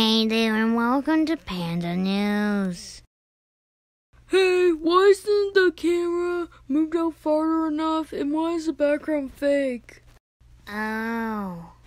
Hey there, and welcome to Panda News. Hey, why isn't the camera moved out farther enough, and why is the background fake? Oh.